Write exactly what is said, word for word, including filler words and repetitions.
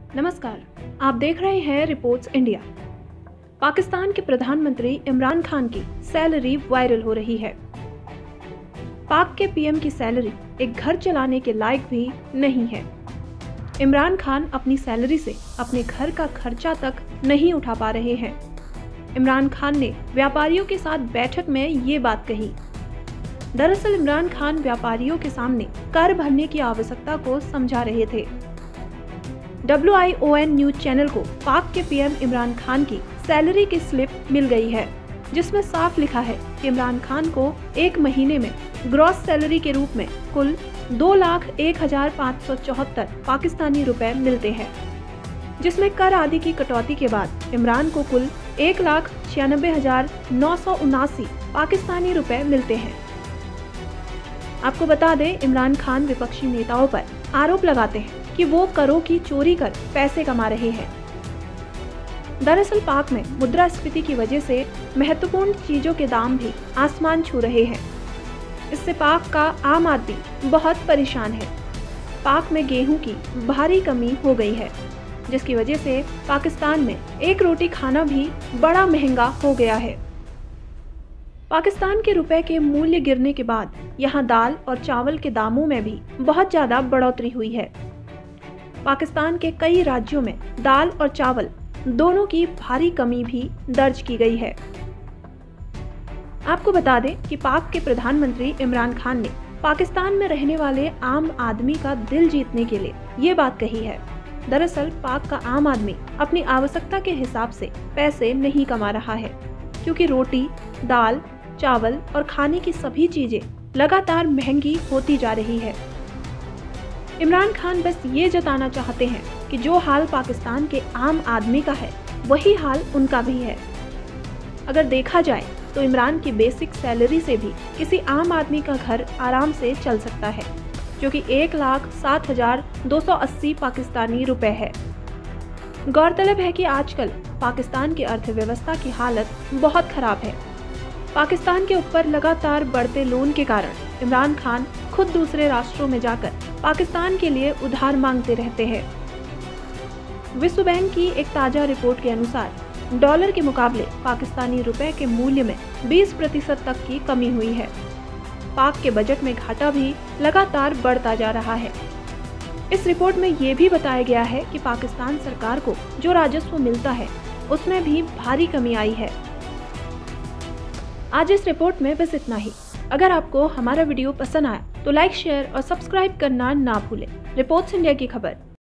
नमस्कार, आप देख रहे हैं रिपोर्ट्स इंडिया। पाकिस्तान के प्रधानमंत्री इमरान खान की सैलरी वायरल हो रही है। पाक के पीएम की सैलरी एक घर चलाने के लायक भी नहीं है। इमरान खान अपनी सैलरी से अपने घर का खर्चा तक नहीं उठा पा रहे हैं। इमरान खान ने व्यापारियों के साथ बैठक में ये बात कही। दरअसल इमरान खान व्यापारियों के सामने कर भरने की आवश्यकता को समझा रहे थे। W I O N news channel को पाक के पीएम इमरान खान की सैलरी की स्लिप मिल गई है, जिसमें साफ लिखा है कि इमरान खान को एक महीने में ग्रॉस सैलरी के रूप में कुल दो लाख एक हजार पाँच सौ चौहत्तर पाकिस्तानी रुपए मिलते हैं, जिसमें कर आदि की कटौती के बाद इमरान को कुल एक लाख छियानबे हजार नौ सौ उनासी पाकिस्तानी रुपए मिलते हैं। आपको बता दें, इमरान खान विपक्षी नेताओं पर आरोप लगाते हैं कि वो करों की चोरी कर पैसे कमा रहे हैं। दरअसल पाक में मुद्रास्फीति की वजह से महत्वपूर्ण चीजों के दाम भी आसमान छू रहे हैं। इससे पाक का आम आदमी बहुत परेशान है। पाक में गेहूं की भारी कमी हो गई है, जिसकी वजह से पाकिस्तान में एक रोटी खाना भी बड़ा महंगा हो गया है। पाकिस्तान के रुपए के मूल्य गिरने के बाद यहाँ दाल और चावल के दामों में भी बहुत ज्यादा बढ़ोतरी हुई है। पाकिस्तान के कई राज्यों में दाल और चावल दोनों की भारी कमी भी दर्ज की गई है। आपको बता दें कि पाक के प्रधानमंत्री इमरान खान ने पाकिस्तान में रहने वाले आम आदमी का दिल जीतने के लिए ये बात कही है। दरअसल पाक का आम आदमी अपनी आवश्यकता के हिसाब से पैसे नहीं कमा रहा है, क्योंकि रोटी, दाल, चावल और खाने की सभी चीजें लगातार महंगी होती जा रही है। इमरान खान बस ये जताना चाहते हैं कि जो हाल पाकिस्तान के आम आदमी का है, वही हाल उनका भी है। अगर देखा जाए तो इमरान की बेसिक सैलरी से भी किसी आम आदमी का घर आराम से चल सकता है, जो कि एक लाख सात हजार दो सौ अस्सी पाकिस्तानी रुपए है। गौरतलब है कि आजकल पाकिस्तान की अर्थव्यवस्था की हालत बहुत खराब है। पाकिस्तान के ऊपर लगातार बढ़ते लोन के कारण इमरान खान खुद दूसरे राष्ट्रों में जाकर पाकिस्तान के लिए उधार मांगते रहते हैं। विश्व बैंक की एक ताजा रिपोर्ट के अनुसार डॉलर के मुकाबले पाकिस्तानी रुपए के मूल्य में बीस प्रतिशत तक की कमी हुई है। पाक के बजट में घाटा भी लगातार बढ़ता जा रहा है। इस रिपोर्ट में ये भी बताया गया है कि पाकिस्तान सरकार को जो राजस्व मिलता है, उसमें भी भारी कमी आई है। आज इस रिपोर्ट में बस इतना ही। अगर आपको हमारा वीडियो पसंद आया तो लाइक, शेयर और सब्सक्राइब करना ना भूलें। रिपोर्ट्स इंडिया की खबर।